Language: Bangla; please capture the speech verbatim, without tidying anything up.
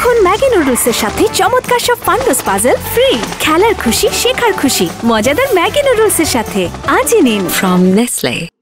এখন ম্যাগি নুডলসের সাথে চমৎকার সব ফান্ডুস পাজল ফ্রি। খেলার খুশি, শেখার খুশি, মজাদার ম্যাগি নুডলসের সাথে আজই নিন। From Nestlé.